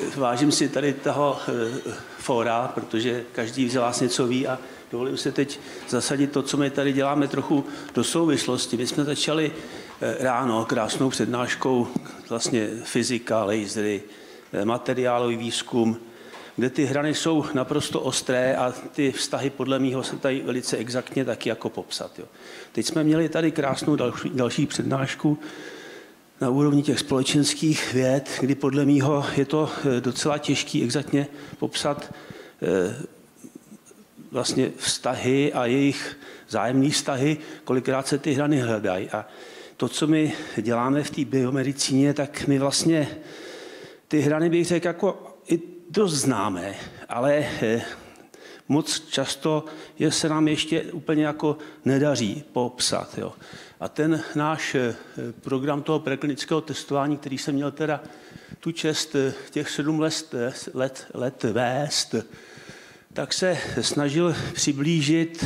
vážím si tady toho fóra, protože každý z vás něco ví a dovolím se teď zasadit to, co my tady děláme, trochu do souvislosti. My jsme začali ráno krásnou přednáškou vlastně fyzika, lasery, materiálový výzkum, kde ty hrany jsou naprosto ostré a ty vztahy podle mýho se tady velice exaktně taky jako popsat. Jo. Teď jsme měli tady krásnou další přednášku na úrovni těch společenských věd, kdy podle mýho je to docela těžký exaktně popsat vlastně vztahy a jejich vzájemné vztahy, kolikrát se ty hrany hledají. A to, co my děláme v té biomedicíně, tak my vlastně ty hrany bych řekl jako i dost známé, ale moc často se nám ještě úplně jako nedaří popsat. Jo. A ten náš program toho preklinického testování, který jsem měl teda tu čest těch 7 let vést, tak se snažil přiblížit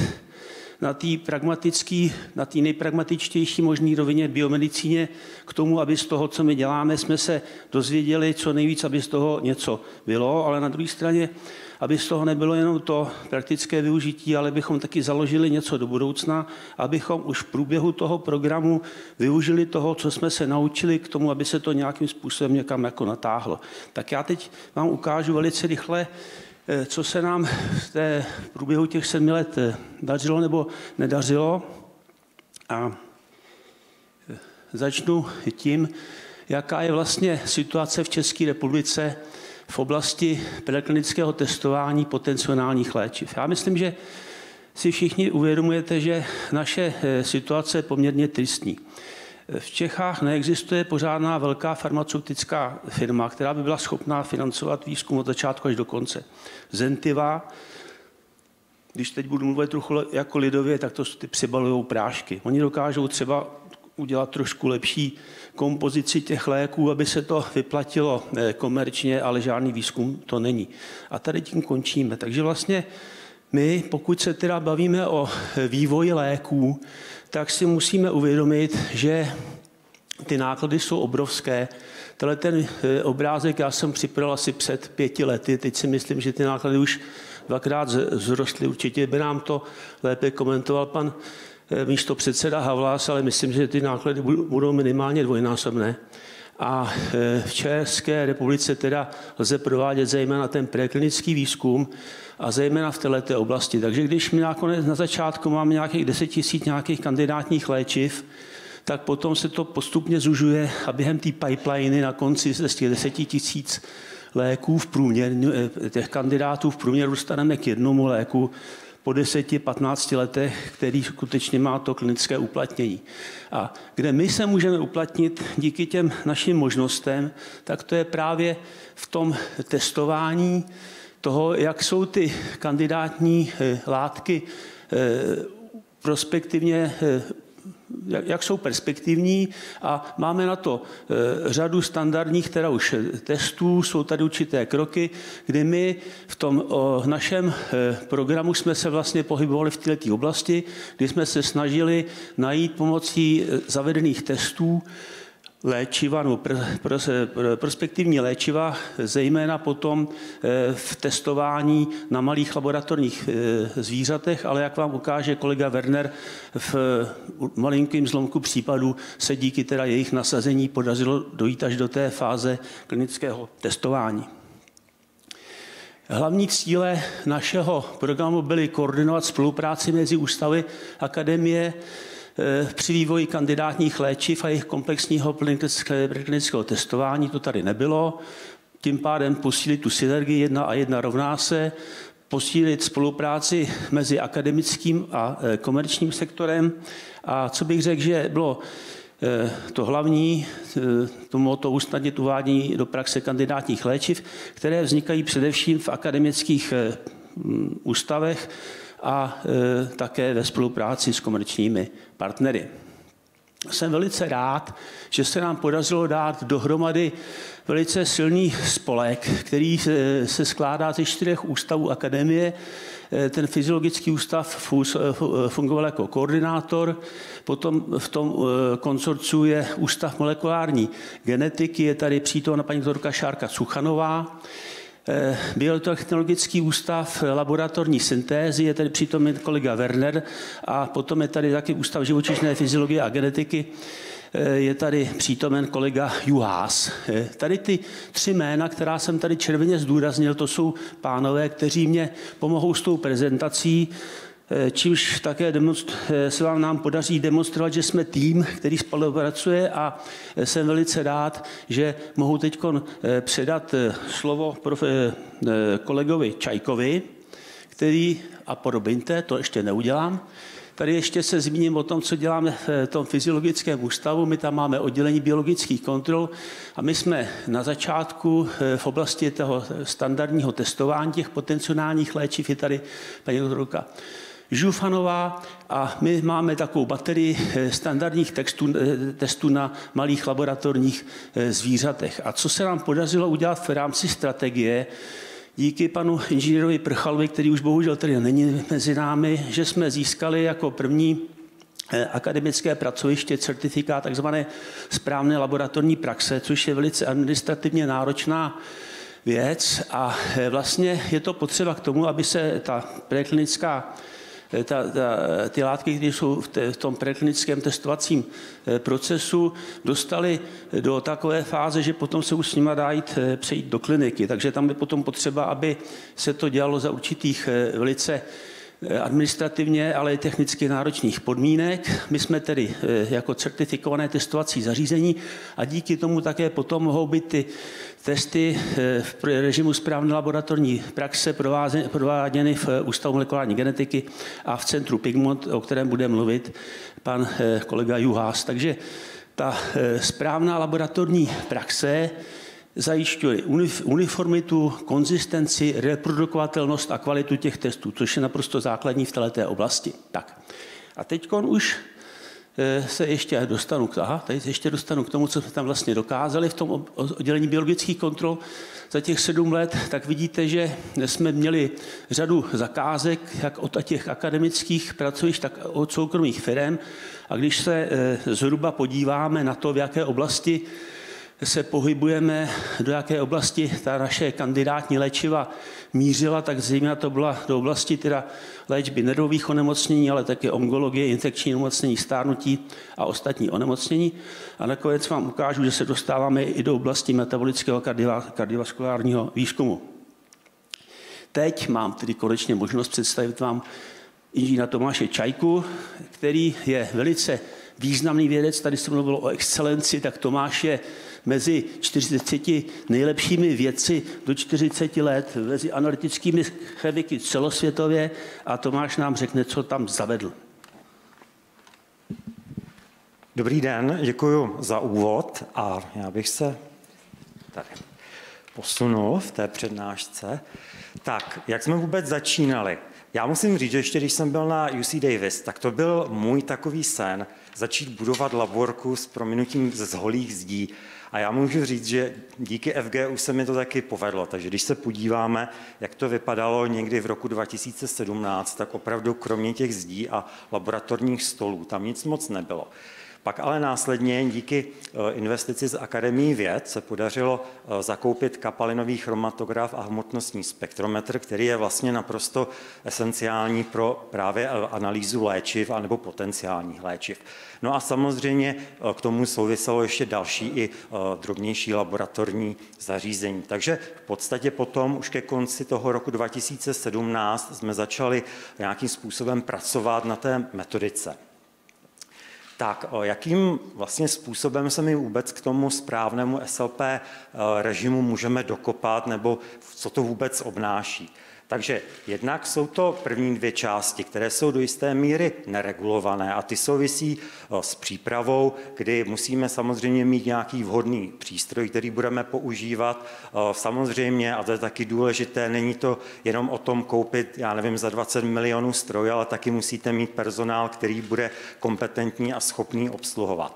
na té nejpragmatičtější možný rovině biomedicíně k tomu, aby z toho, co my děláme, jsme se dozvěděli co nejvíc, aby z toho něco bylo, ale na druhé straně, aby z toho nebylo jenom to praktické využití, ale bychom taky založili něco do budoucna, abychom už v průběhu toho programu využili toho, co jsme se naučili k tomu, aby se to nějakým způsobem někam jako natáhlo. Tak já teď vám ukážu velice rychle, co se nám v průběhu těch 7 let dařilo nebo nedařilo. A začnu tím, jaká je vlastně situace v České republice v oblasti preklinického testování potenciálních léčiv. Já myslím, že si všichni uvědomujete, že naše situace je poměrně tristní. V Čechách neexistuje pořádná velká farmaceutická firma, která by byla schopná financovat výzkum od začátku až do konce. Zentiva, když teď budu mluvit trochu jako lidově, tak to jsou ty přebalujou prášky. Oni dokážou třeba udělat trošku lepší kompozici těch léků, aby se to vyplatilo komerčně, ale žádný výzkum to není. A tady tím končíme. Takže vlastně my, pokud se teda bavíme o vývoji léků, tak si musíme uvědomit, že ty náklady jsou obrovské. Tenhle ten obrázek já jsem připravil asi před 5 lety. Teď si myslím, že ty náklady už 2krát vzrostly. Určitě by nám to lépe komentoval pan místopředseda Havlas, ale myslím, že ty náklady budou minimálně dvojnásobné. A v České republice teda lze provádět zejména ten preklinický výzkum a zejména v této oblasti. Takže když my nakonec na začátku máme nějakých 10 000 nějakých kandidátních léčiv, tak potom se to postupně zužuje a během té pipeliny na konci z těch 10 000 léků v průměru, těch kandidátů v průměru dostaneme k jednomu léku po 10-15 letech, který skutečně má to klinické uplatnění. A kde my se můžeme uplatnit díky těm našim možnostem, tak to je právě v tom testování toho, jak jsou ty kandidátní látky prospektivně, jak jsou perspektivní a máme na to řadu standardních teda už testů, jsou tady určité kroky, kdy my v tom našem programu jsme se vlastně pohybovali v této oblasti, kdy jsme se snažili najít pomocí zavedených testů léčiva, nebo prospektivní léčiva, zejména potom v testování na malých laboratorních zvířatech, ale jak vám ukáže kolega Werner, v malinkém zlomku případů se díky teda jejich nasazení podařilo dojít až do té fáze klinického testování. Hlavní cíle našeho programu byly koordinovat spolupráci mezi ústavy akademie při vývoji kandidátních léčiv a jejich komplexního klinického testování. To tady nebylo. Tím pádem posílit tu synergii 1 a 1 rovná se, posílit spolupráci mezi akademickým a komerčním sektorem. A co bych řekl, že bylo to hlavní, to usnadnit uvádění do praxe kandidátních léčiv, které vznikají především v akademických ústavech a také ve spolupráci s komerčními partnery. Jsem velice rád, že se nám podařilo dát dohromady velice silný spolek, který se skládá ze 4 ústavů akademie, ten fyziologický ústav fungoval jako koordinátor, potom v tom konsorciu je Ústav molekulární genetiky, je tady přítomna paní doktorka Šárka Cuchanová, Biotechnologický ústav laboratorní syntézy, je tady přítomen kolega Werner a potom je tady taky Ústav živočišné fyziologie a genetiky, je tady přítomen kolega Juhás. Tady ty 3 jména, která jsem tady červeně zdůraznil, to jsou pánové, kteří mě pomohou s tou prezentací, čímž také se nám podaří demonstrovat, že jsme tým, který spolupracuje a jsem velice rád, že mohu teď předat slovo kolegovi Čajkovi, který, a promiňte, to ještě neudělám, tady ještě se zmíním o tom, co děláme v tom fyziologickém ústavu. My tam máme oddělení biologických kontrol a my jsme na začátku v oblasti toho standardního testování těch potenciálních léčiv, je tady paní doktorka Žufanová a my máme takovou baterii standardních testů na malých laboratorních zvířatech. A co se nám podařilo udělat v rámci strategie, díky panu inženýrovi Prchalovi, který už bohužel tady není mezi námi, že jsme získali jako první akademické pracoviště certifikát takzvané správné laboratorní praxe, což je velice administrativně náročná věc a vlastně je to potřeba k tomu, aby se ta preklinická ty látky, které jsou v tom preklinickém testovacím procesu, dostaly do takové fáze, že potom se už s nimi dá přejít do kliniky. Takže tam je potom potřeba, aby se to dělalo za určitých velice administrativně, ale i technicky náročných podmínek. My jsme tedy jako certifikované testovací zařízení a díky tomu také potom mohou být ty testy v režimu správné laboratorní praxe prováděny v Ústavu molekulární genetiky a v centru Pigmont, o kterém bude mluvit pan kolega Juhás. Takže ta správná laboratorní praxe zajišťuje uniformitu, konzistenci, reprodukovatelnost a kvalitu těch testů, což je naprosto základní v této oblasti. Tak. A teď už se ještě dostanu k tomu, co jsme tam vlastně dokázali v tom oddělení biologických kontrol za těch 7 let, tak vidíte, že jsme měli řadu zakázek, jak od těch akademických pracovišť, tak od soukromých firem. A když se zhruba podíváme na to, v jaké oblasti se pohybujeme, do jaké oblasti ta naše kandidátní léčiva mířila, tak zejména to byla do oblasti teda léčby nervových onemocnění, ale také onkologie, infekční onemocnění, stárnutí a ostatní onemocnění. A nakonec vám ukážu, že se dostáváme i do oblasti metabolického kardiovaskulárního výzkumu. Teď mám tedy konečně možnost představit vám inženýra Tomáše Čajku, který je velice významný vědec. Tady se mluvilo o excelenci, tak Tomáš je mezi 40 nejlepšími vědci do 40 let, mezi analytickými chemiky celosvětově a Tomáš nám řekne, co tam zavedl. Dobrý den, děkuji za úvod a já bych se tady posunul v té přednášce. Tak, jak jsme vůbec začínali? Já musím říct, že ještě když jsem byl na UC Davis, tak to byl můj takový sen začít budovat laborku s prominutím z holých zdí. A já můžu říct, že díky FGU se mi to taky povedlo. Takže když se podíváme, jak to vypadalo někdy v roku 2017, tak opravdu kromě těch zdí a laboratorních stolů tam nic moc nebylo. Pak ale následně díky investici z Akademii věd se podařilo zakoupit kapalinový chromatograf a hmotnostní spektrometr, který je vlastně naprosto esenciální pro právě analýzu léčiv anebo potenciálních léčiv. No a samozřejmě k tomu souviselo ještě další i drobnější laboratorní zařízení. Takže v podstatě potom už ke konci toho roku 2017 jsme začali nějakým způsobem pracovat na té metodice. Tak, jakým vlastně způsobem se my vůbec k tomu správnému SLP režimu můžeme dokopat, nebo co to vůbec obnáší? Takže jednak jsou to první 2 části, které jsou do jisté míry neregulované a ty souvisí s přípravou, kdy musíme samozřejmě mít nějaký vhodný přístroj, který budeme používat. Samozřejmě, a to je taky důležité, není to jenom o tom koupit, já nevím, za 20 milionů strojů, ale taky musíte mít personál, který bude kompetentní a schopný obsluhovat.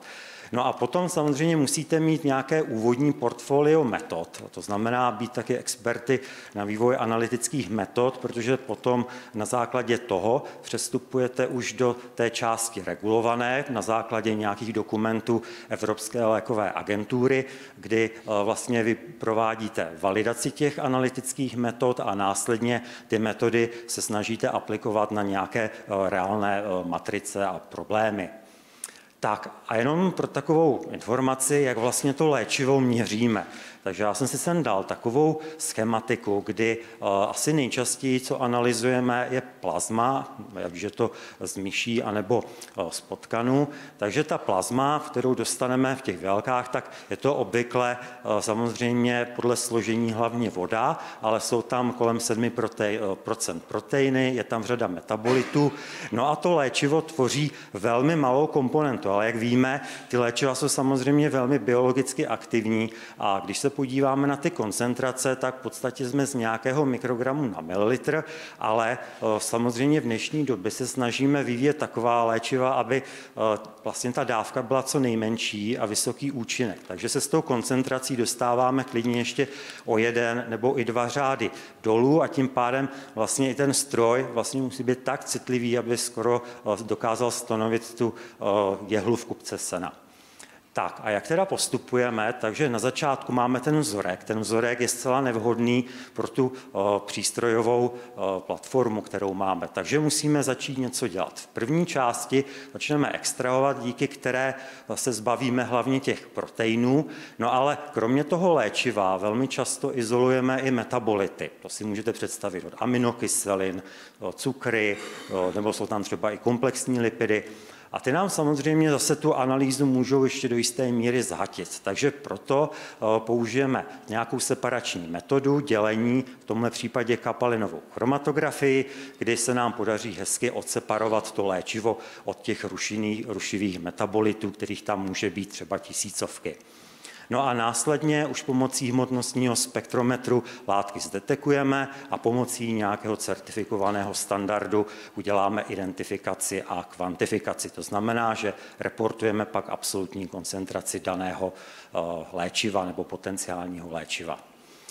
No a potom samozřejmě musíte mít nějaké úvodní portfolio metod, to znamená být taky experty na vývoj analytických metod, protože potom na základě toho přestupujete už do té části regulované na základě nějakých dokumentů Evropské lékové agentury, kdy vlastně vy provádíte validaci těch analytických metod a následně ty metody se snažíte aplikovat na nějaké reálné matrice a problémy. Tak a jenom pro takovou informaci, jak vlastně to léčivo měříme. Takže já jsem si sem dal takovou schematiku, kdy asi nejčastěji, co analyzujeme, je plazma, jak je to z myší anebo z potkanů. Takže ta plazma, kterou dostaneme v těch velkách, tak je to obvykle samozřejmě podle složení hlavně voda, ale jsou tam kolem 7% proteiny, je tam řada metabolitů. No a to léčivo tvoří velmi malou komponentu, ale jak víme, ty léčiva jsou samozřejmě velmi biologicky aktivní a když se podíváme na ty koncentrace, tak v podstatě jsme z nějakého mikrogramu na mililitr, ale samozřejmě v dnešní době se snažíme vyvíjet taková léčiva, aby vlastně ta dávka byla co nejmenší a vysoký účinek. Takže se s tou koncentrací dostáváme klidně ještě o 1 nebo i 2 řády dolů a tím pádem vlastně i ten stroj vlastně musí být tak citlivý, aby skoro dokázal stanovit tu jehlu v kupce sena. Tak a jak teda postupujeme, takže na začátku máme ten vzorek. Ten vzorek je zcela nevhodný pro tu přístrojovou platformu, kterou máme. Takže musíme začít něco dělat. V první části začneme extrahovat, díky které se zbavíme hlavně těch proteinů, no ale kromě toho léčiva velmi často izolujeme i metabolity. To si můžete představit od aminokyselin, cukry, nebo jsou tam třeba i komplexní lipidy. A ty nám samozřejmě zase tu analýzu můžou ještě do jisté míry zhatit. Takže proto použijeme nějakou separační metodu dělení, v tomhle případě kapalinovou chromatografii, kdy se nám podaří hezky odseparovat to léčivo od těch rušivých metabolitů, kterých tam může být třeba tisícovky. No a následně už pomocí hmotnostního spektrometru látky zdetekujeme a pomocí nějakého certifikovaného standardu uděláme identifikaci a kvantifikaci. To znamená, že reportujeme pak absolutní koncentraci daného léčiva nebo potenciálního léčiva.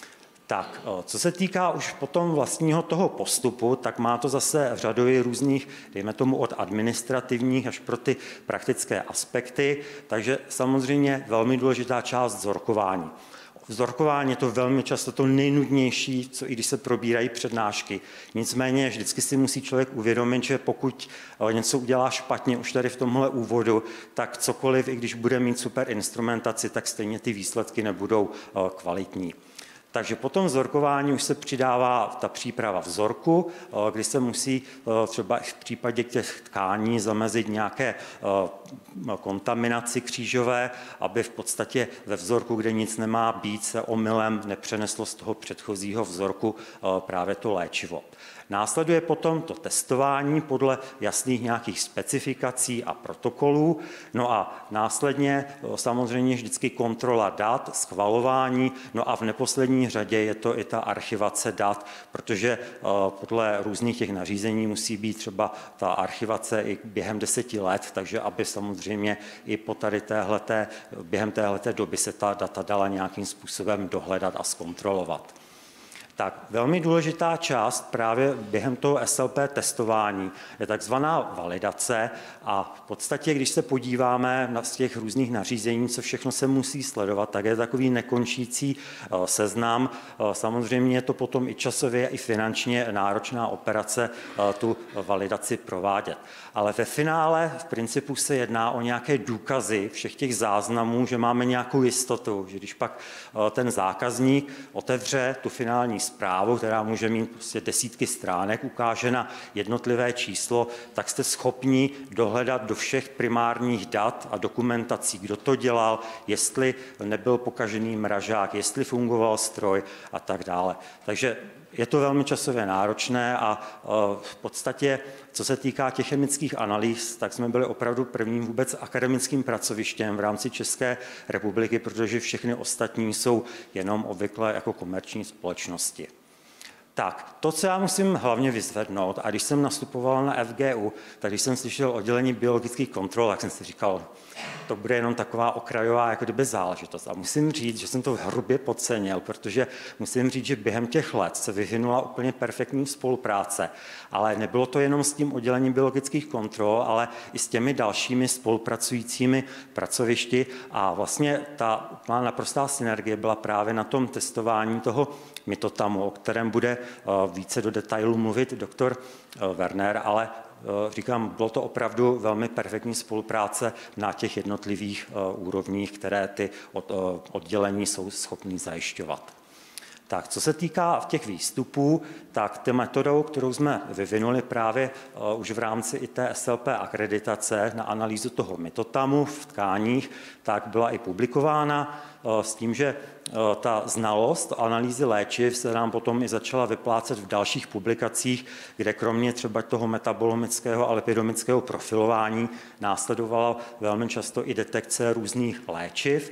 Tak, co se týká už potom vlastního toho postupu, tak má to zase řadu různých, dejme tomu od administrativních až pro ty praktické aspekty, takže samozřejmě velmi důležitá část vzorkování. Vzorkování je to velmi často to nejnudnější, co i když se probírají přednášky. Nicméně vždycky si musí člověk uvědomit, že pokud něco udělá špatně už tady v tomhle úvodu, tak cokoliv, i když bude mít super instrumentaci, tak stejně ty výsledky nebudou kvalitní. Takže po tom vzorkování už se přidává ta příprava vzorku, kdy se musí třeba v případě těch tkání zamezit nějaké kontaminaci křížové, aby v podstatě ve vzorku, kde nic nemá být, se omylem nepřeneslo z toho předchozího vzorku právě to léčivo. Následuje potom to testování podle jasných nějakých specifikací a protokolů. No a následně samozřejmě vždycky kontrola dat, schvalování, no a v neposlední řadě je to i ta archivace dat, protože podle různých těch nařízení musí být třeba ta archivace i během 10 let, takže aby samozřejmě i po tady během téhleté doby se ta data dala nějakým způsobem dohledat a zkontrolovat. Tak velmi důležitá část právě během toho SLP testování je takzvaná validace a v podstatě, když se podíváme na těch různých nařízení, co všechno se musí sledovat, tak je takový nekončící seznam. Samozřejmě je to potom i časově, i finančně náročná operace tu validaci provádět. Ale ve finále v principu se jedná o nějaké důkazy všech těch záznamů, že máme nějakou jistotu, že když pak ten zákazník otevře tu finální zprávu, která může mít prostě desítky stránek, ukáže na jednotlivé číslo, tak jste schopni dohledat do všech primárních dat a dokumentací, kdo to dělal, jestli nebyl pokažený mražák, jestli fungoval stroj a tak dále. Takže je to velmi časově náročné a v podstatě, co se týká těch chemických analýz, tak jsme byli opravdu prvním vůbec akademickým pracovištěm v rámci České republiky, protože všechny ostatní jsou jenom obvykle jako komerční společnosti. Tak, to, co já musím hlavně vyzvednout, a když jsem nastupoval na FGU, tak když jsem slyšel oddělení biologických kontrol, tak jsem si říkal, to bude jenom taková okrajová jako kdyby záležitost. A musím říct, že jsem to hrubě podcenil, protože musím říct, že během těch let se vyvinula úplně perfektní spolupráce. Ale nebylo to jenom s tím oddělením biologických kontrol, ale i s těmi dalšími spolupracujícími pracovišti. A vlastně ta naprostá synergie byla právě na tom testování toho mitotamu, o kterém bude více do detailu mluvit doktor Werner, ale říkám, bylo to opravdu velmi perfektní spolupráce na těch jednotlivých úrovních, které ty oddělení jsou schopní zajišťovat. Tak, co se týká těch výstupů, tak ty metodou, kterou jsme vyvinuli právě už v rámci i té SLP akreditace na analýzu toho mitotamu v tkáních, tak byla i publikována s tím, že ta znalost analýzy léčiv se nám potom i začala vyplácet v dalších publikacích, kde kromě třeba toho metabolomického a lipidomického profilování následovala velmi často i detekce různých léčiv.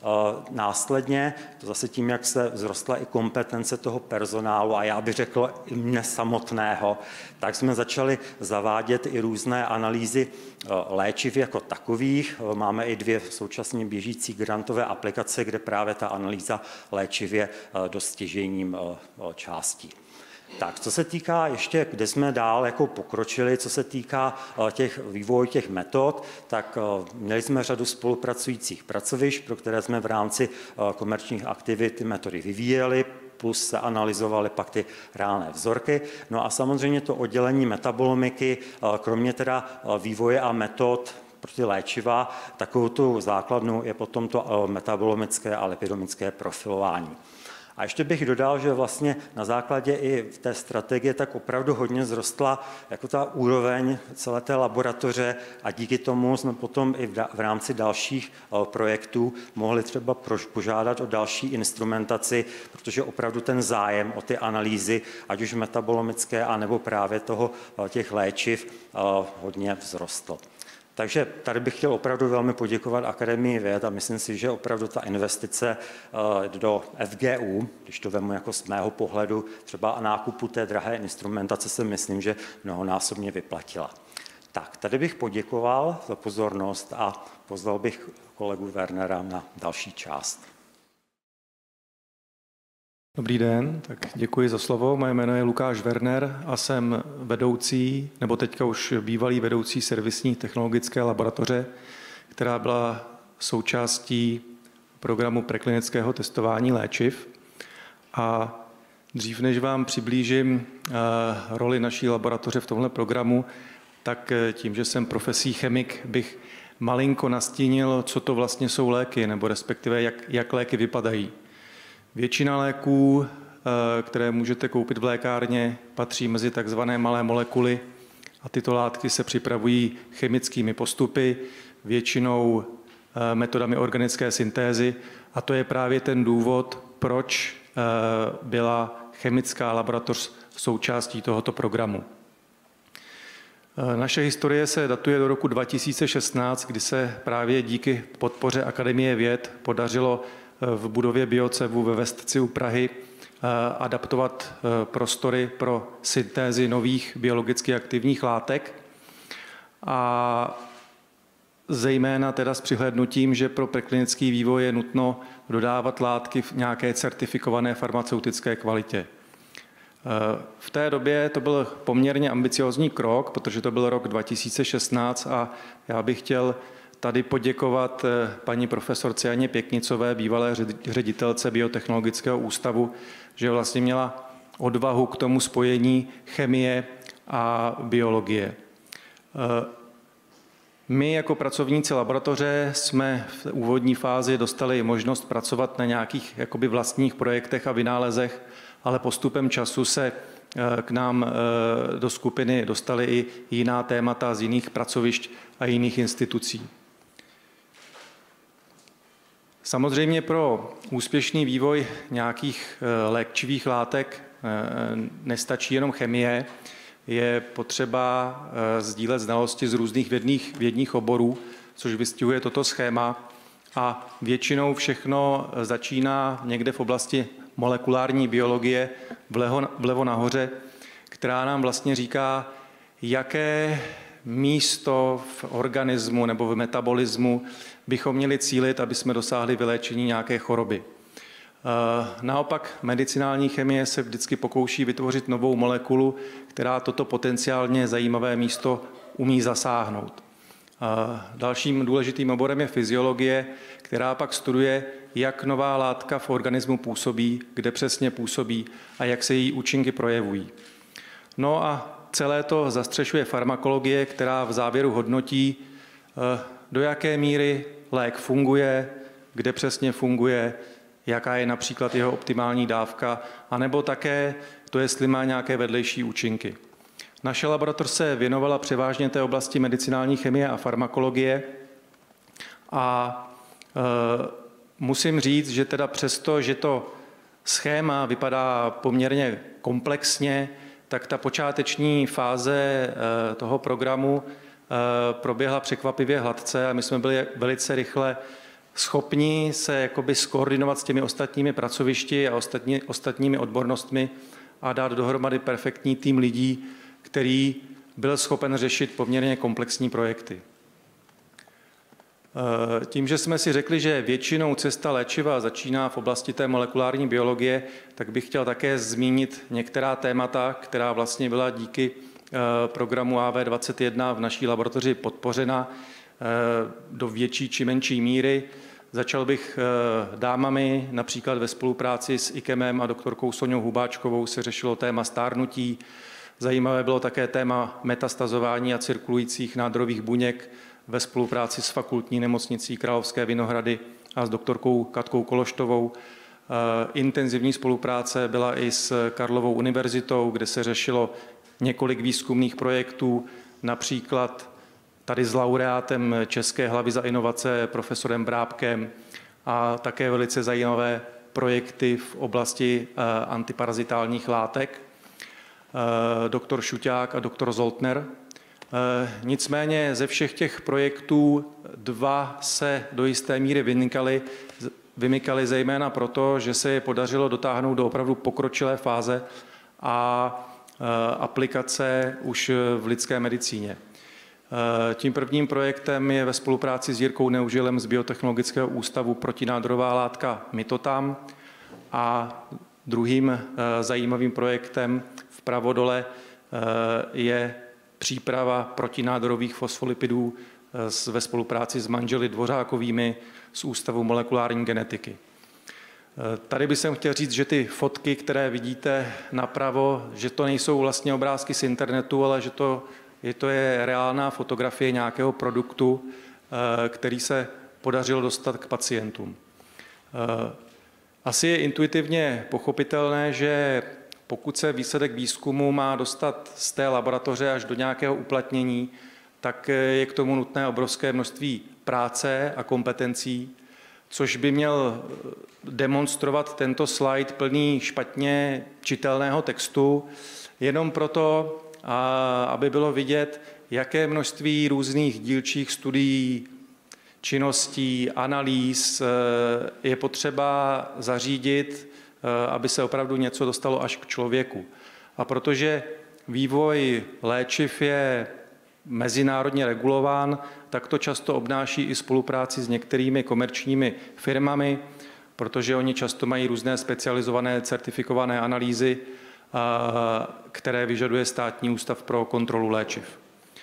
Následně, to zase tím, jak se vzrostla i kompetence toho personálu a já bych řekl i mne samotného, tak jsme začali zavádět i různé analýzy léčiv jako takových. Máme i 2 současně běžící grantové aplikace, kde právě ta analýza léčiv je dost stěžejním částí. Tak, co se týká ještě, kde jsme dál jako pokročili, co se týká vývoje těch metod, tak měli jsme řadu spolupracujících pracovišť, pro které jsme v rámci komerčních aktivit ty metody vyvíjeli, plus se analyzovaly pak ty reálné vzorky. No a samozřejmě to oddělení metabolomiky, kromě teda vývoje a metod pro ty léčiva, takovou tu základnu je potom to metabolomické a lipidomické profilování. A ještě bych dodal, že vlastně na základě i v té strategie tak opravdu hodně vzrostla jako ta úroveň celé té laboratoře a díky tomu jsme potom i v rámci dalších projektů mohli třeba požádat o další instrumentaci, protože opravdu ten zájem o ty analýzy, ať už metabolomické, anebo právě těch léčiv hodně vzrostl. Takže tady bych chtěl opravdu velmi poděkovat Akademii věd a myslím si, že opravdu ta investice do FGU, když to vemu jako z mého pohledu, třeba nákupu té drahé instrumentace, si myslím, že mnohonásobně vyplatila. Tak, tady bych poděkoval za pozornost a pozval bych kolegu Wernera na další část. Dobrý den, tak děkuji za slovo. Moje jméno je Lukáš Werner a jsem vedoucí, nebo teďka už bývalý vedoucí servisní technologické laboratoře, která byla součástí programu preklinického testování léčiv. A dřív, než vám přiblížím roli naší laboratoře v tomhle programu, tak tím, že jsem profesí chemik, bych malinko nastínil, co to vlastně jsou léky, nebo respektive jak léky vypadají. Většina léků, které můžete koupit v lékárně, patří mezi takzvané malé molekuly a tyto látky se připravují chemickými postupy, většinou metodami organické syntézy a to je právě ten důvod, proč byla chemická laboratoř součástí tohoto programu. Naše historie se datuje do roku 2016, kdy se právě díky podpoře Akademie věd podařilo v budově Biocevu ve Vestci u Prahy adaptovat prostory pro syntézy nových biologicky aktivních látek a zejména teda s přihlédnutím, že pro preklinický vývoj je nutno dodávat látky v nějaké certifikované farmaceutické kvalitě. V té době to byl poměrně ambiciózní krok, protože to byl rok 2016 a já bych chtěl tady poděkovat paní profesorce Janě Pěknicové, bývalé ředitelce Biotechnologického ústavu, že vlastně měla odvahu k tomu spojení chemie a biologie. My jako pracovníci laboratoře jsme v úvodní fázi dostali možnost pracovat na nějakých jakoby vlastních projektech a vynálezech, ale postupem času se k nám do skupiny dostaly i jiná témata z jiných pracovišť a jiných institucí. Samozřejmě pro úspěšný vývoj nějakých léčivých látek nestačí jenom chemie, je potřeba sdílet znalosti z různých vědních oborů, což vystihuje toto schéma a většinou všechno začíná někde v oblasti molekulární biologie vlevo nahoře, která nám vlastně říká, jaké místo v organismu nebo v metabolismu bychom měli cílit, aby jsme dosáhli vyléčení nějaké choroby. Naopak medicinální chemie se vždycky pokouší vytvořit novou molekulu, která toto potenciálně zajímavé místo umí zasáhnout. Dalším důležitým oborem je fyziologie, která pak studuje, jak nová látka v organismu působí, kde přesně působí a jak se její účinky projevují. No a celé to zastřešuje farmakologie, která v závěru hodnotí, do jaké míry lék funguje, kde přesně funguje, jaká je například jeho optimální dávka, anebo také to, jestli má nějaké vedlejší účinky. Naše laboratoř se věnovala převážně té oblasti medicinální chemie a farmakologie a musím říct, že teda přesto, že to schéma vypadá poměrně komplexně, tak ta počáteční fáze toho programu proběhla překvapivě hladce a my jsme byli velice rychle schopni se jakoby skoordinovat s těmi ostatními pracovišti a ostatními odbornostmi a dát dohromady perfektní tým lidí, který byl schopen řešit poměrně komplexní projekty. Tím, že jsme si řekli, že většinou cesta léčiva začíná v oblasti té molekulární biologie, tak bych chtěl také zmínit některá témata, která vlastně byla díky programu AV21 v naší laboratoři podpořena do větší či menší míry. Začal bych dámami, například ve spolupráci s IKEMem a doktorkou Soňou Hubáčkovou se řešilo téma stárnutí. Zajímavé bylo také téma metastazování a cirkulujících nádorových buněk ve spolupráci s fakultní nemocnicí Královské Vinohrady a s doktorkou Katkou Kološtovou. Intenzivní spolupráce byla i s Karlovou univerzitou, kde se řešilo několik výzkumných projektů, například tady s laureátem České hlavy za inovace profesorem Brábkem a také velice zajímavé projekty v oblasti antiparazitálních látek, doktor Šuťák a doktor Zoltner. Nicméně ze všech těch projektů dva se do jisté míry vymykaly zejména proto, že se je podařilo dotáhnout do opravdu pokročilé fáze a aplikace už v lidské medicíně. Tím prvním projektem je ve spolupráci s Jirkou Neužilem z Biotechnologického ústavu protinádorová látka Mitotam a druhým zajímavým projektem vpravo dole je příprava protinádorových fosfolipidů ve spolupráci s manželi Dvořákovými z Ústavu molekulární genetiky. Tady bych chtěl říct, že ty fotky, které vidíte napravo, že to nejsou vlastně obrázky z internetu, ale že to je reálná fotografie nějakého produktu, který se podařilo dostat k pacientům. Asi je intuitivně pochopitelné, že pokud se výsledek výzkumu má dostat z té laboratoře až do nějakého uplatnění, tak je k tomu nutné obrovské množství práce a kompetencí, což by měl demonstrovat tento slide plný špatně čitelného textu, jenom proto, aby bylo vidět, jaké množství různých dílčích studií, činností, analýz je potřeba zařídit, aby se opravdu něco dostalo až k člověku. A protože vývoj léčiv je mezinárodně regulován, tak to často obnáší i spolupráci s některými komerčními firmami, protože oni často mají různé specializované certifikované analýzy, které vyžaduje Státní ústav pro kontrolu léčiv.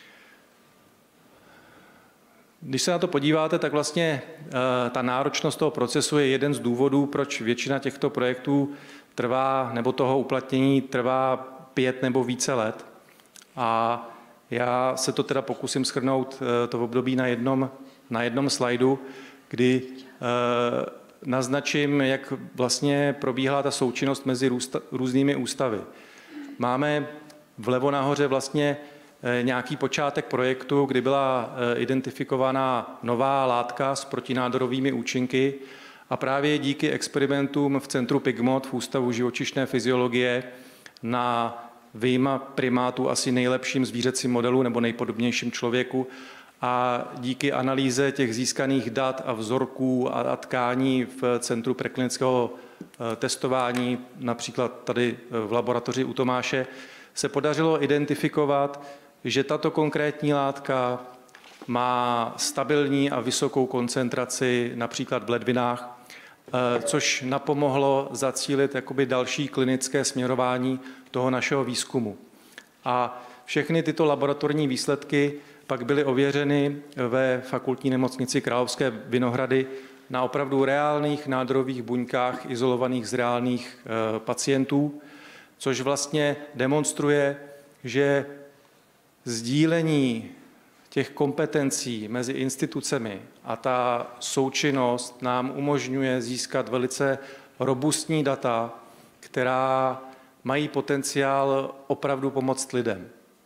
Když se na to podíváte, tak vlastně ta náročnost toho procesu je jeden z důvodů, proč většina těchto projektů trvá, nebo toho uplatnění trvá 5 nebo více let. A já se to teda pokusím shrnout to období na jednom slajdu, kdy naznačím, jak vlastně probíhá ta součinnost mezi různými ústavy. Máme vlevo nahoře vlastně nějaký počátek projektu, kdy byla identifikovaná nová látka s protinádorovými účinky a právě díky experimentům v Centru Pigmot v Ústavu živočišné fyziologie na vyjma primátů asi nejlepším zvířecím modelu nebo nejpodobnějším člověku a díky analýze těch získaných dat a vzorků a tkání v Centru preklinického testování, například tady v laboratoři u Tomáše, se podařilo identifikovat, že tato konkrétní látka má stabilní a vysokou koncentraci například v ledvinách, což napomohlo zacílit jakoby další klinické směrování toho našeho výzkumu. A všechny tyto laboratorní výsledky pak byly ověřeny ve Fakultní nemocnici Královské Vinohrady na opravdu reálných nádorových buňkách izolovaných z reálných pacientů, což vlastně demonstruje, že sdílení těch kompetencí mezi institucemi a ta součinnost nám umožňuje získat velice robustní data, která mají potenciál opravdu pomoct lidem.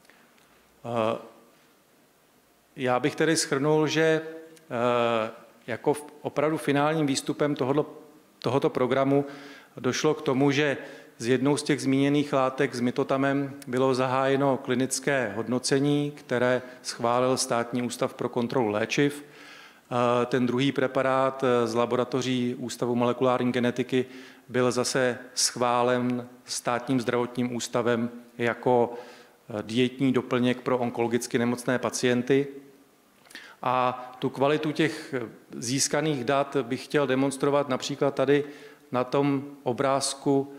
Já bych tedy shrnul, že jako opravdu finálním výstupem tohoto programu došlo k tomu, že z jednou z těch zmíněných látek s mitotamem bylo zahájeno klinické hodnocení, které schválil Státní ústav pro kontrolu léčiv. Ten druhý preparát z laboratoří Ústavu molekulární genetiky byl zase schválen Státním zdravotním ústavem jako dietní doplněk pro onkologicky nemocné pacienty. A tu kvalitu těch získaných dat bych chtěl demonstrovat například tady na tom obrázku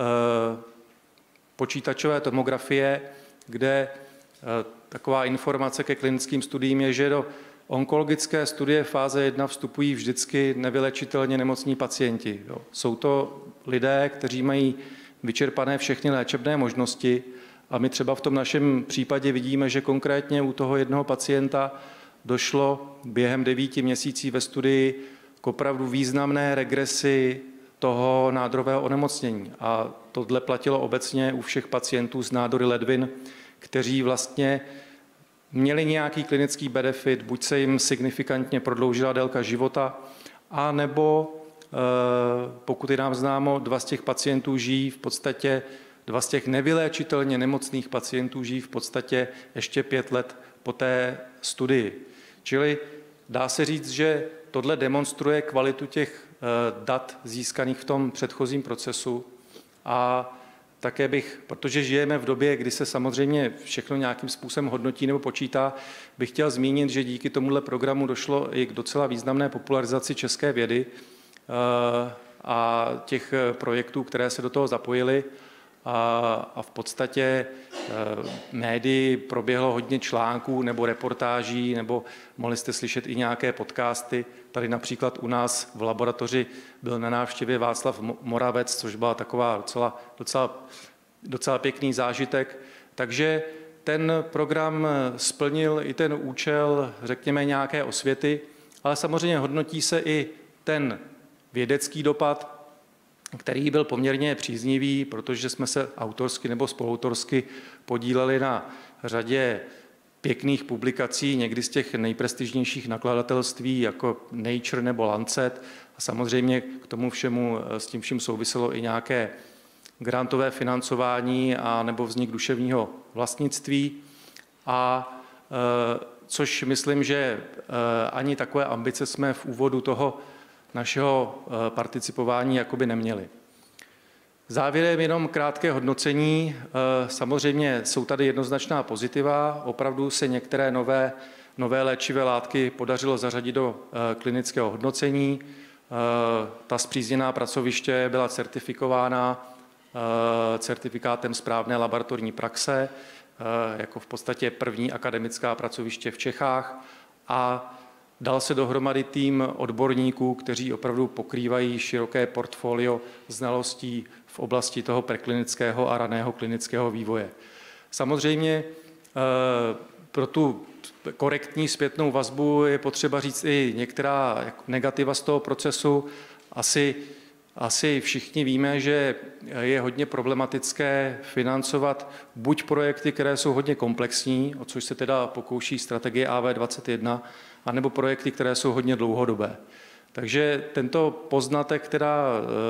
počítačové tomografie, kde taková informace ke klinickým studiím je, že do onkologické studie fáze 1 vstupují vždycky nevylečitelně nemocní pacienti. Jsou to lidé, kteří mají vyčerpané všechny léčebné možnosti a my třeba v tom našem případě vidíme, že konkrétně u toho jednoho pacienta došlo během 9 měsíců ve studii k opravdu významné regresi toho nádorového onemocnění. A tohle platilo obecně u všech pacientů s nádory ledvin, kteří vlastně měli nějaký klinický benefit, buď se jim signifikantně prodloužila délka života, a nebo pokud je nám známo, 2 z těch pacientů žijí v podstatě, 2 z těch nevyléčitelně nemocných pacientů žijí v podstatě ještě 5 let po té studii. Čili dá se říct, že tohle demonstruje kvalitu těch dat získaných v tom předchozím procesu a také protože žijeme v době, kdy se samozřejmě všechno nějakým způsobem hodnotí nebo počítá, bych chtěl zmínit, že díky tomuhle programu došlo i k docela významné popularizaci české vědy a těch projektů, které se do toho zapojily. A v podstatě médii proběhlo hodně článků nebo reportáží, nebo mohli jste slyšet i nějaké podcasty. Tady například u nás v laboratoři byl na návštěvě Václav Moravec, což byla taková docela pěkný zážitek. Takže ten program splnil i ten účel, řekněme, nějaké osvěty, ale samozřejmě hodnotí se i ten vědecký dopad, který byl poměrně příznivý, protože jsme se autorsky nebo spoluautorsky podíleli na řadě pěkných publikací, někdy z těch nejprestižnějších nakladatelství, jako Nature nebo Lancet. A samozřejmě k tomu všemu, s tím vším souviselo i nějaké grantové financování a nebo vznik duševního vlastnictví. A což myslím, že ani takové ambice jsme v úvodu toho našeho participování jakoby neměli. Závěrem jenom krátké hodnocení. Samozřejmě jsou tady jednoznačná pozitiva. Opravdu se některé nové léčivé látky podařilo zařadit do klinického hodnocení. Ta spřízněná pracoviště byla certifikována certifikátem správné laboratorní praxe, jako v podstatě první akademická pracoviště v Čechách, a dal se dohromady tým odborníků, kteří opravdu pokrývají široké portfolio znalostí v oblasti toho preklinického a raného klinického vývoje. Samozřejmě pro tu korektní zpětnou vazbu je potřeba říct i některá negativa z toho procesu. Asi všichni víme, že je hodně problematické financovat buď projekty, které jsou hodně komplexní, o což se teda pokouší strategie AV21, anebo projekty, které jsou hodně dlouhodobé. Takže tento poznatek, která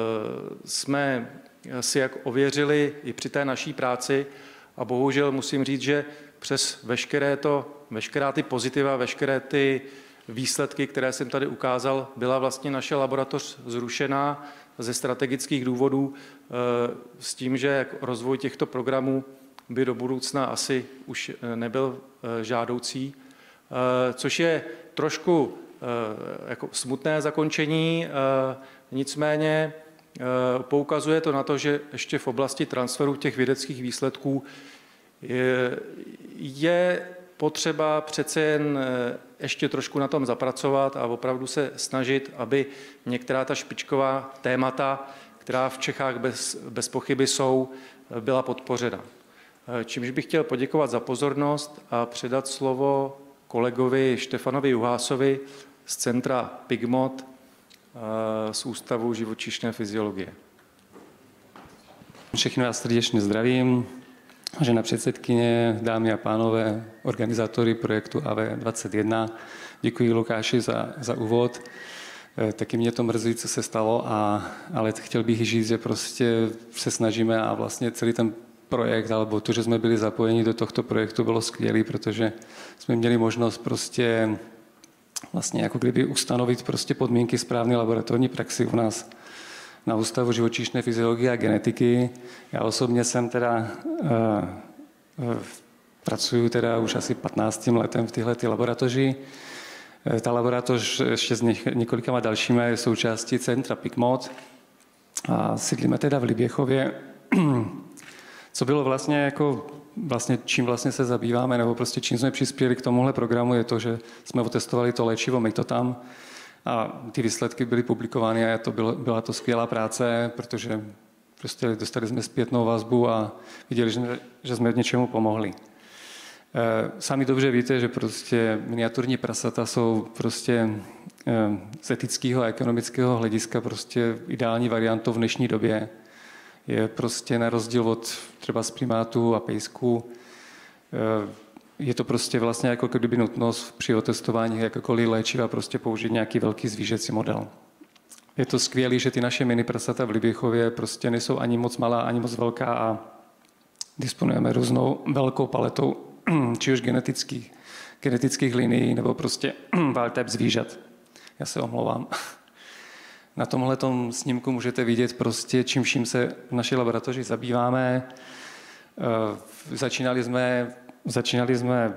jsme si jak ověřili i při té naší práci, a bohužel musím říct, že přes veškerá ty pozitiva, veškeré ty výsledky, které jsem tady ukázal, byla vlastně naše laboratoř zrušená ze strategických důvodů s tím, že rozvoj těchto programů by do budoucna asi už nebyl žádoucí, což je trošku jako smutné zakončení, nicméně poukazuje to na to, že ještě v oblasti transferu těch vědeckých výsledků je potřeba přece jen ještě trošku na tom zapracovat a opravdu se snažit, aby některá ta špičková témata, která v Čechách bez pochyby jsou, byla podpořena. Čímž bych chtěl poděkovat za pozornost a předat slovo kolegovi Štefanovi Juhásovi z centra PIGMOT z Ústavu živočišné fyziologie. Všechny vás srdečně zdravím. Vážená předsedkyně, dámy a pánové, organizátory projektu AV21, děkuji Lukáši za úvod. Taky mě to mrzí, co se stalo, ale chtěl bych říct, že prostě se snažíme a vlastně celý ten projekt, alebo to, že jsme byli zapojeni do tohto projektu, bylo skvělé, protože jsme měli možnost prostě vlastně jako kdyby ustanovit prostě podmínky správné laboratorní praxi u nás na Ústavu živočišné fyziologie a genetiky. Já osobně jsem teda pracuji teda už asi 15 letem v této laboratoři. Ta laboratoř ještě s několika dalšími je součástí centra PIGMOT a sídlíme teda v Liběchově. Co bylo vlastně jako čím vlastně se zabýváme, nebo prostě čím jsme přispěli k tomuhle programu, je to, že jsme otestovali to léčivo Mitotam a ty výsledky byly publikovány a byla to skvělá práce, protože prostě dostali jsme zpětnou vazbu a viděli, že jsme něčemu pomohli. Sami dobře víte, že prostě miniaturní prasata jsou prostě z etického a ekonomického hlediska prostě ideální variantou v dnešní době. Je prostě na rozdíl od třeba z primátů a pejsků, je to prostě vlastně jako kdyby nutnost při otestování jakékoliv léčiva prostě použít nějaký velký zvířecí model. Je to skvělé, že ty naše mini prasata v Liběchově prostě nejsou ani moc malá, ani moc velká a disponujeme různou velkou paletou, či už genetických linií, nebo prostě wild type zvířat. Já se omlouvám. Na tomhletom snímku můžete vidět prostě, čím vším se v naší laboratoři zabýváme. Začínali jsme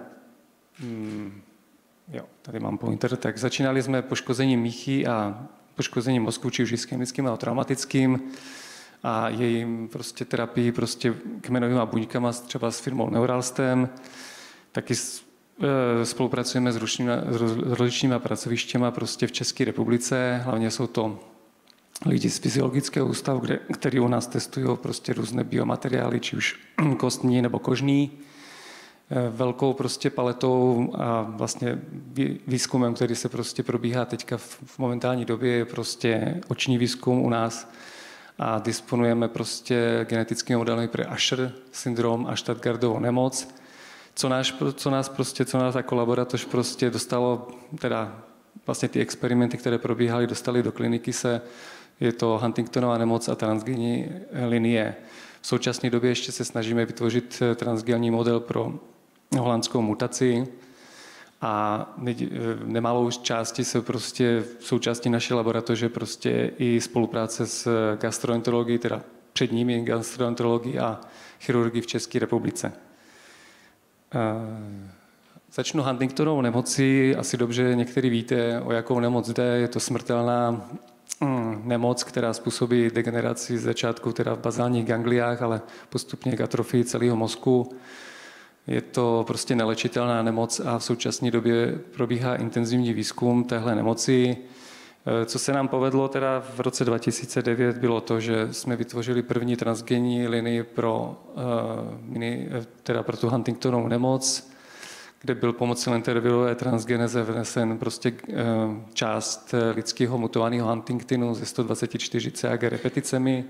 tady mám pointer, tak začínali jsme poškozením míchy a poškozením mozku, či už ischemickým a traumatickým a jejím prostě terapii prostě kmenovýma buňkama, třeba s firmou Neuralstem. Taky spolupracujeme s rozličnými pracovištěma prostě v České republice, hlavně jsou to lidi z fyziologického ústavu, který u nás testují prostě různé biomateriály, či už kostní nebo kožní, velkou prostě paletou a vlastně výzkumem, který se prostě probíhá teďka v momentální době, je prostě oční výzkum u nás a disponujeme prostě genetickými modely pro Usher syndrom a Stargardtovu nemoc. Co nás jako laboratoř prostě dostalo, teda vlastně ty experimenty, které probíhaly, dostali do kliniky je to Huntingtonova nemoc a transgenní linie. V současné době ještě se snažíme vytvořit transgenní model pro holandskou mutaci a nemalou části se prostě v součástí naší laboratoře prostě i spolupráce s gastroenterologií, teda předními gastroenterologií a chirurgii v České republice. Začnu Huntingtonovou nemocí. Asi dobře někteří víte, o jakou nemoc jde. Je to smrtelná nemoc, která způsobí degeneraci z začátku teda v bazálních gangliách, ale postupně k atrofii celého mozku. Je to prostě nelečitelná nemoc a v současné době probíhá intenzivní výzkum téhle nemoci. Co se nám povedlo teda v roce 2009 bylo to, že jsme vytvořili první transgenní linii pro tu Huntingtonovu nemoc, kde byl pomocí interviewové transgeneze vnesen prostě část lidského mutovaného Huntingtonu ze 124 CAG repeticemi.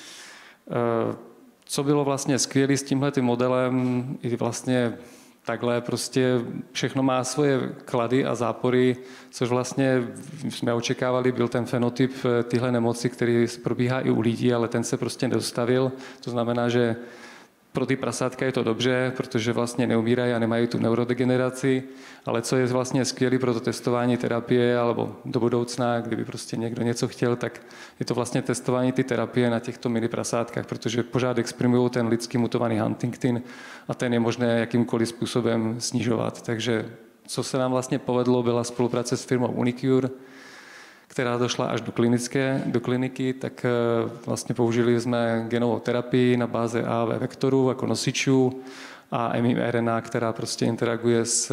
Co bylo vlastně skvělé s tímhletým modelem, i vlastně takhle prostě všechno má svoje klady a zápory, což vlastně jsme očekávali, byl ten fenotyp téhle nemoci, který probíhá i u lidí, ale ten se prostě nedostavil. To znamená, že pro ty prasátka je to dobře, protože vlastně neumírají a nemají tu neurodegeneraci, ale co je vlastně skvělé pro to testování terapie alebo do budoucna, kdyby prostě někdo něco chtěl, tak je to vlastně testování ty terapie na těchto mini prasátkách, protože pořád experimují ten lidský mutovaný Huntington a ten je možné jakýmkoliv způsobem snižovat. Takže co se nám vlastně povedlo, byla spolupráce s firmou Unicure, která došla až do kliniky, tak vlastně použili jsme genovou terapii na báze AAV vektorů jako nosičů a mRNA, která prostě interaguje s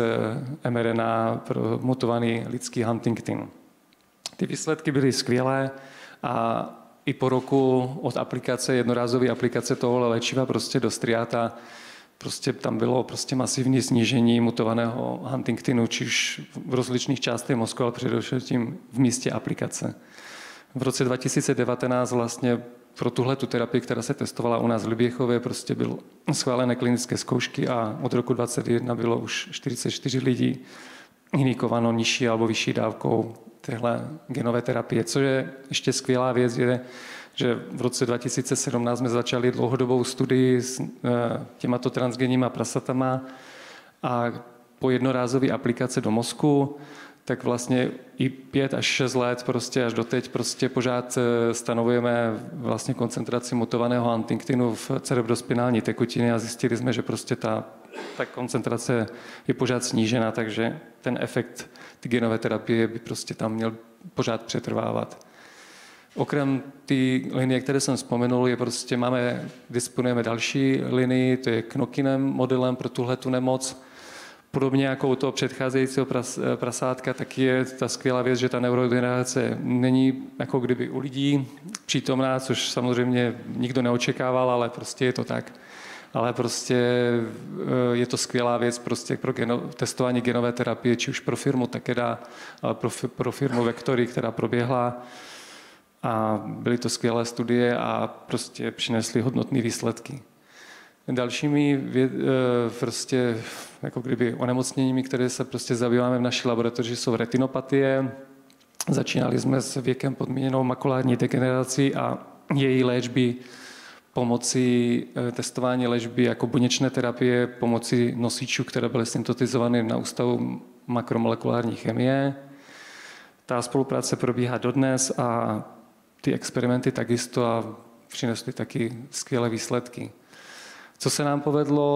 mRNA pro mutovaný lidský Huntington. Ty výsledky byly skvělé a i po roku od aplikace, jednorázové aplikace tohohle léčiva prostě do striáta, prostě tam bylo prostě masivní snížení mutovaného Huntingtonu, či už v rozličných částech mozku, ale především v místě aplikace. V roce 2019 vlastně pro tuhletu terapii, která se testovala u nás v Liběchově, prostě bylo schválené klinické zkoušky a od roku 2021 bylo už 44 lidí injikováno nižší alebo vyšší dávkou téhle genové terapie. Co je ještě skvělá věc, je, že v roce 2017 jsme začali dlouhodobou studii s těmato transgenníma prasatama a po jednorázové aplikace do mozku, tak vlastně i 5 až 6 let prostě až doteď prostě pořád stanovujeme vlastně koncentraci mutovaného Huntingtonu v cerebrospinální tekutině a zjistili jsme, že prostě ta koncentrace je pořád snížena, takže ten efekt ty genové terapie by prostě tam měl pořád přetrvávat. Okrem ty linie, které jsem vzpomenul, disponujeme další linii, to je Knokinem modelem pro tuhletu nemoc. Podobně jako u toho předcházejícího prasátka, tak je ta skvělá věc, že ta neurodegenerace není jako kdyby u lidí přítomná, což samozřejmě nikdo neočekával, ale prostě je to tak. Ale prostě je to skvělá věc prostě pro testování genové terapie, či už pro firmu Takeda, ale pro firmu Vektory, která proběhla. A byly to skvělé studie a prostě přinesly hodnotné výsledky. Dalšími prostě jako kdyby onemocněními, které se prostě zabýváme v naší laboratoři, jsou retinopatie. Začínali jsme s věkem podmíněnou makulární degenerací a její léčby pomocí testování léčby jako buněčné terapie pomocí nosičů, které byly syntetizovány na Ústavu makromolekulární chemie. Ta spolupráce probíhá dodnes a ty experimenty takisto a přinesly taky skvělé výsledky. Co se nám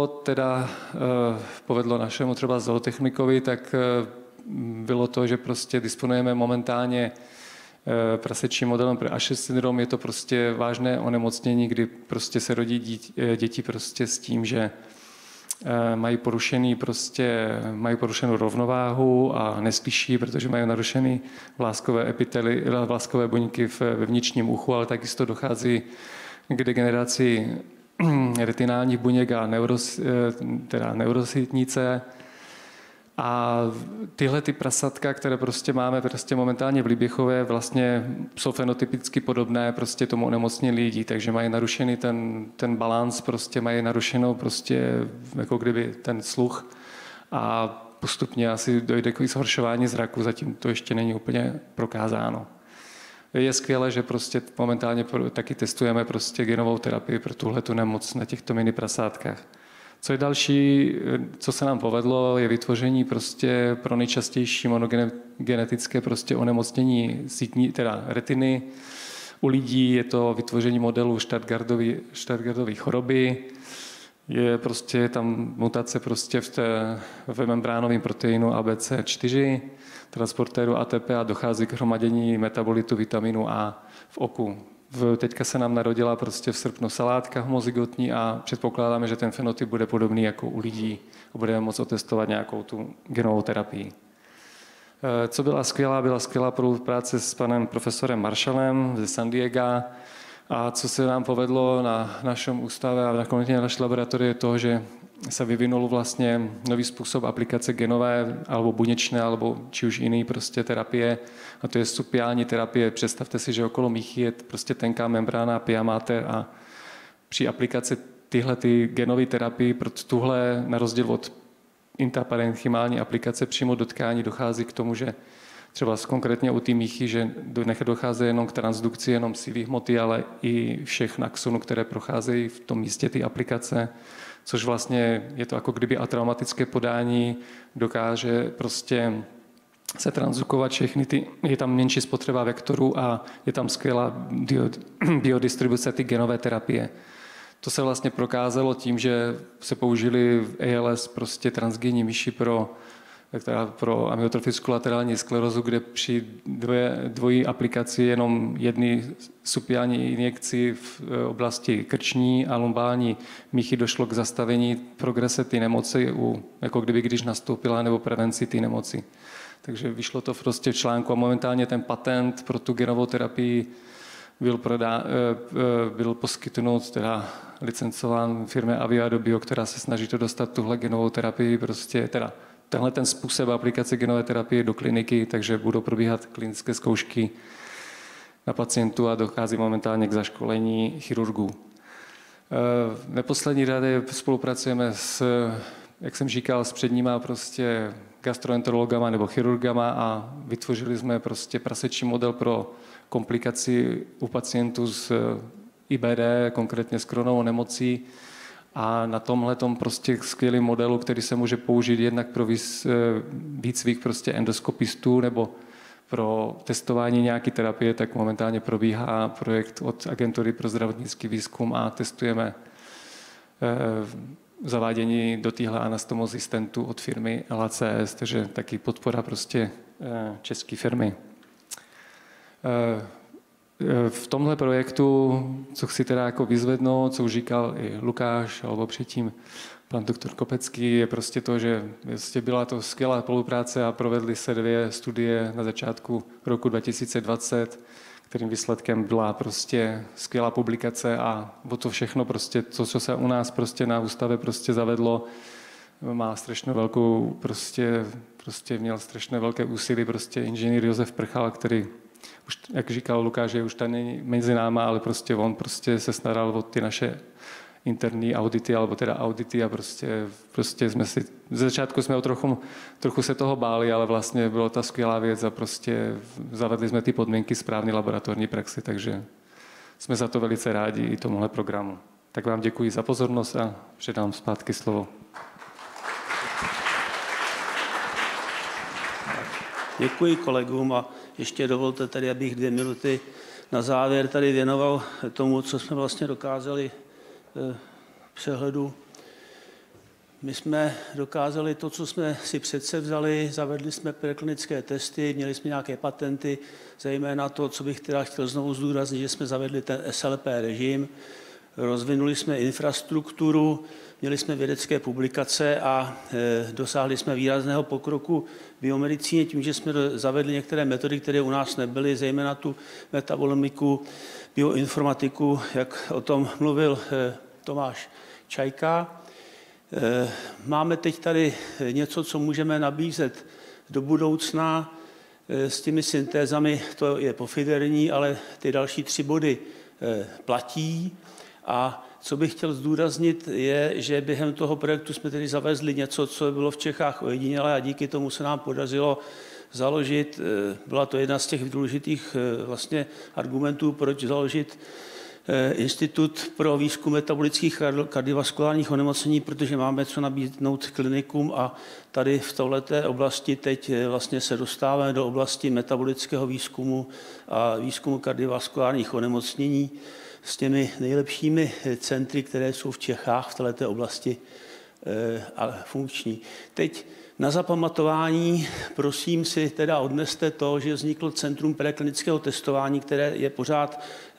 povedlo našemu třeba zootechnikovi, tak bylo to, že prostě disponujeme momentálně prasečím modelem pro Usher syndrom. Je to prostě vážné onemocnění, kdy prostě se rodí děti prostě s tím, že mají porušenou rovnováhu a neslyší, protože mají narušený vláskové buňky ve vnitřním uchu, ale takisto dochází k degeneraci retinálních buněk a neurositnice. A tyhle ty prasatka, které prostě máme momentálně v Liběchově, vlastně jsou fenotypicky podobné prostě tomu onemocnění lidí, takže mají narušený ten balans, prostě mají narušenou prostě jako kdyby ten sluch a postupně asi dojde k zhoršování zraku, zatím to ještě není úplně prokázáno. Je skvělé, že prostě momentálně taky testujeme prostě genovou terapii pro tuhletu nemoc na těchto mini prasátkách. Co je další, co se nám povedlo, je vytvoření prostě pro nejčastější monogenetické prostě onemocnění retiny. U lidí je to vytvoření modelu Stargardovy choroby. Je prostě tam mutace prostě v membránovém proteinu ABC4, transportéru ATP a dochází k hromadění metabolitu vitaminu A v oku. Teďka se nám narodila prostě v srpnu salátka homozygotní a předpokládáme, že ten fenotyp bude podobný jako u lidí a budeme moct otestovat nějakou tu genovou terapii. Co byla skvělá spolupráce s panem profesorem Marshallem ze San Diega a co se nám povedlo na našem ústavu a nakonec na naší laboratorii je to, že se vyvinul vlastně nový způsob aplikace genové alebo buněčné, alebo či už jiný prostě terapie, a to je supiální terapie. Představte si, že okolo míchy je prostě tenká membrána pia mater a při aplikaci tyhle genové terapii pro tuhle, na rozdíl od intraparenchymální aplikace přímo do tkání, dochází k tomu, že třeba konkrétně u té míchy, že nedochází jenom k transdukci jenom síly hmoty, ale i všech axonů, které procházejí v tom místě ty aplikace, což vlastně je to jako kdyby atraumatické podání dokáže prostě se transdukovat všechny je tam menší spotřeba vektorů a je tam skvělá biodistribuce ty genové terapie. To se vlastně prokázalo tím, že se použili v ALS prostě transgenní myši pro amyotrofickou laterální sklerózu, kde při dvojí aplikaci jenom jedny supiální injekci v oblasti krční a lumbální míchy došlo k zastavení progrese té nemoci, jako kdyby když nastoupila, nebo prevenci té nemoci. Takže vyšlo to prostě v článku a momentálně ten patent pro tu genovou terapii byl poskytnut, teda licencován firmě Aviado Bio, která se snaží to dostat tuhle genovou terapii, prostě teda tenhle ten způsob aplikace genové terapie do kliniky, takže budou probíhat klinické zkoušky na pacientu a dochází momentálně k zaškolení chirurgů. V neposlední řadě spolupracujeme jak jsem říkal, s předníma prostě gastroenterologama nebo chirurgama a vytvořili jsme prostě prasečí model pro komplikaci u pacientů s IBD, konkrétně s Crohnovou nemocí. A na tomhletom prostě skvělém modelu, který se může použít jednak pro výcvik prostě endoskopistů nebo pro testování nějaké terapie, tak momentálně probíhá projekt od Agentury pro zdravotnický výzkum a testujeme zavádění do téhle anastomozy stentu od firmy LACS, takže taky podpora prostě české firmy. V tomhle projektu, co chci teda jako vyzvednout, co už říkal i Lukáš, alebo předtím pan doktor Kopecký, je prostě to, že byla to skvělá spolupráce a provedly se 2 studie na začátku roku 2020, kterým výsledkem byla prostě skvělá publikace a to všechno prostě, to, co se u nás prostě na ústave prostě zavedlo, má strašně velkou prostě měl strašně velké úsilí prostě inženýr Josef Prchal, který už, jak říkal Lukáš, že už tady mezi náma, ale prostě on prostě se staral o ty naše interní audity, alebo teda audity a prostě jsme si, ze začátku jsme trochu se toho báli, ale vlastně bylo ta skvělá věc a prostě zavedli jsme ty podmínky správné laboratorní praxi, takže jsme za to velice rádi i tomuhle programu. Tak vám děkuji za pozornost a předám zpátky slovo. Děkuji kolegům a ještě dovolte tady, abych 2 minuty na závěr tady věnoval tomu, co jsme vlastně dokázali přehledu. My jsme dokázali to, co jsme si přece vzali, zavedli jsme preklinické testy, měli jsme nějaké patenty, zejména to, co bych teda chtěl znovu zdůraznit, že jsme zavedli ten SLP režim, rozvinuli jsme infrastrukturu, měli jsme vědecké publikace a dosáhli jsme výrazného pokroku v biomedicíně tím, že jsme zavedli některé metody, které u nás nebyly, zejména tu metabolomiku, bioinformatiku, jak o tom mluvil Tomáš Čajka. Máme teď tady něco, co můžeme nabízet do budoucna s těmi syntézami, to je pofiderní, ale ty další 3 body platí. A co bych chtěl zdůraznit, je, že během toho projektu jsme tedy zavezli něco, co bylo v Čechách ojedinělé a díky tomu se nám podařilo založit, byla to jedna z těch důležitých vlastně argumentů, proč založit Institut pro výzkum metabolických kardiovaskulárních onemocnění, protože máme co nabídnout klinikům a tady v této oblasti teď vlastně se dostáváme do oblasti metabolického výzkumu a výzkumu kardiovaskulárních onemocnění s těmi nejlepšími centry, které jsou v Čechách v této oblasti funkční. Teď na zapamatování, prosím si teda odneste to, že vzniklo Centrum preklinického testování, které je pořád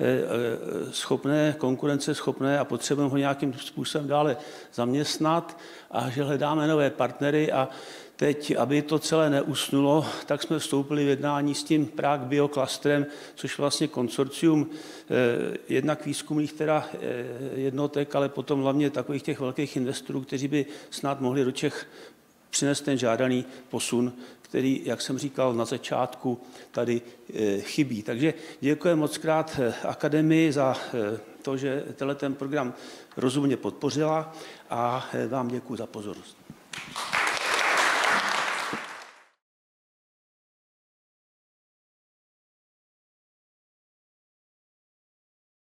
schopné, konkurenceschopné a potřebujeme ho nějakým způsobem dále zaměstnat a že hledáme nové partnery a teď, aby to celé neusnulo, tak jsme vstoupili v jednání s tím Prague Bioklastrem, což vlastně konsorcium jednak výzkumných teda jednotek, ale potom hlavně takových těch velkých investorů, kteří by snad mohli do Čech přinést ten žádaný posun, který, jak jsem říkal na začátku, tady chybí. Takže děkuji moc krát akademii za to, že tenhle ten program rozumně podpořila a vám děkuji za pozornost.